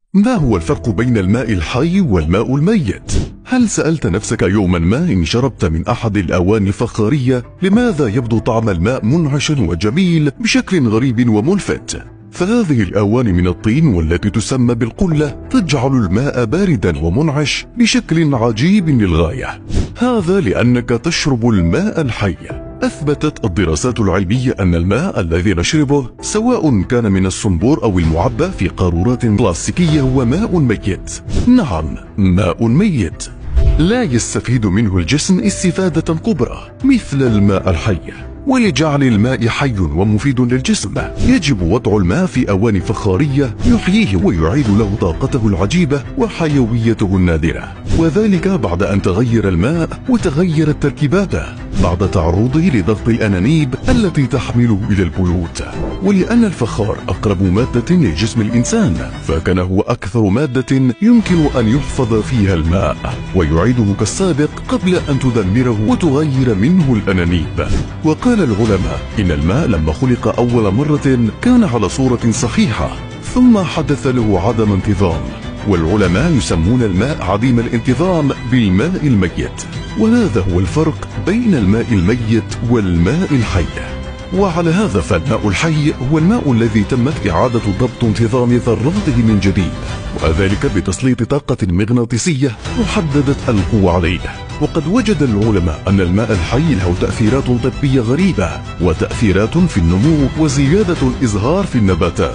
ما هو الفرق بين الماء الحي والماء الميت؟ هل سألت نفسك يوما ما إن شربت من أحد الأواني الفخارية لماذا يبدو طعم الماء منعشا وجميل بشكل غريب وملفت؟ فهذه الأواني من الطين والتي تسمى بالقلة تجعل الماء باردا ومنعش بشكل عجيب للغاية. هذا لأنك تشرب الماء الحي. أثبتت الدراسات العلمية أن الماء الذي نشربه سواء كان من الصنبور أو المعبى في قارورات بلاستيكية هو ماء ميت. نعم، ماء ميت لا يستفيد منه الجسم استفادة كبرى مثل الماء الحي. ولجعل الماء حي ومفيد للجسم يجب وضع الماء في أواني فخارية يحييه ويعيد له طاقته العجيبة وحيويته النادرة، وذلك بعد أن تغير الماء وتغيرت تركيباته بعد تعرضه لضغط الأنانيب التي تحمله إلى البيوت. ولأن الفخار أقرب مادة لجسم الإنسان فكان هو أكثر مادة يمكن أن يحفظ فيها الماء ويعيده كالسابق قبل أن تدمره وتغير منه الأنانيب. وقال العلماء إن الماء لما خلق أول مرة كان على صورة صحيحة ثم حدث له عدم انتظام، والعلماء يسمون الماء عديم الانتظام بالماء الميت، وهذا هو الفرق بين الماء الميت والماء الحي. وعلى هذا فالماء الحي هو الماء الذي تمت إعادة ضبط انتظام ذراته من جديد، وذلك بتسليط طاقة مغناطيسية وحددت القوة عليه. وقد وجد العلماء أن الماء الحي له تأثيرات طبية غريبة وتأثيرات في النمو وزيادة الإزهار في النباتات،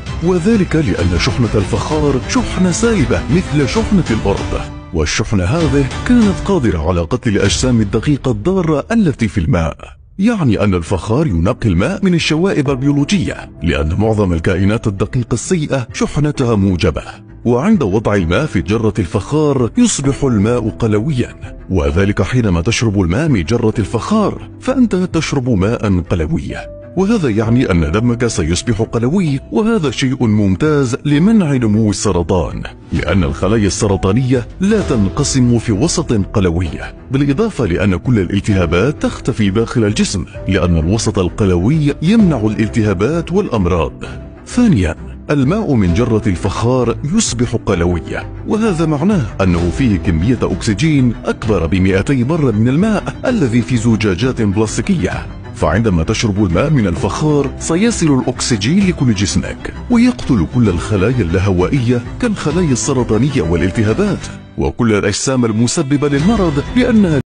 وذلك لأن شحنة الفخار شحنة سالبة مثل شحنة الأرض، والشحنة هذه كانت قادرة على قتل الأجسام الدقيقة الضارة التي في الماء. يعني أن الفخار ينقي الماء من الشوائب البيولوجية، لأن معظم الكائنات الدقيقة السيئة شحنتها موجبة، وعند وضع الماء في جرة الفخار يصبح الماء قلويا، وذلك حينما تشرب الماء من جرة الفخار فأنت تشرب ماء قلويا، وهذا يعني أن دمك سيصبح قلوي، وهذا شيء ممتاز لمنع نمو السرطان، لأن الخلايا السرطانية لا تنقسم في وسط قلوي، بالإضافة لأن كل الالتهابات تختفي داخل الجسم، لأن الوسط القلوي يمنع الالتهابات والأمراض. ثانيا، الماء من جرة الفخار يصبح قلويا، وهذا معناه أنه فيه كمية أكسجين أكبر ب200 مرة من الماء الذي في زجاجات بلاستيكية، فعندما تشرب الماء من الفخار سيصل الأكسجين لكل جسمك ويقتل كل الخلايا اللهوائية كالخلايا السرطانية والالتهابات وكل الأجسام المسببة للمرض، لأنها